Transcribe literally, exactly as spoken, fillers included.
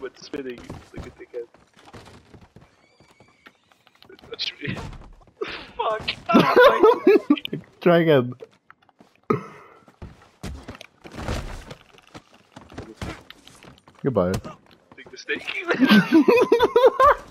when spinning like a dickhead. Touch me. Fuck. Oh my. Try again. Goodbye. Big mistake.